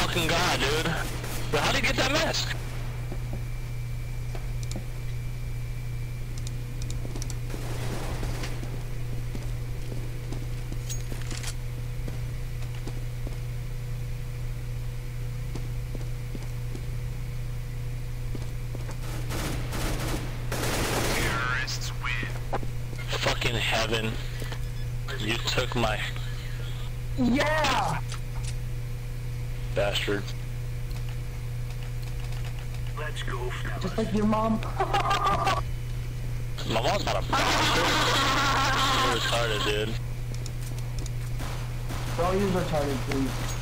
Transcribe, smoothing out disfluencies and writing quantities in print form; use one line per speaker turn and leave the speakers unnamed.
fucking god, dude. But how did you get that mask?
Terrorists win.
Fucking heaven. You took my
Yeah!
bastard.
Let's go, fellas.
Just like your mom.
My mom's not a bastard. You're retarded, dude.
Don't use retarded, please.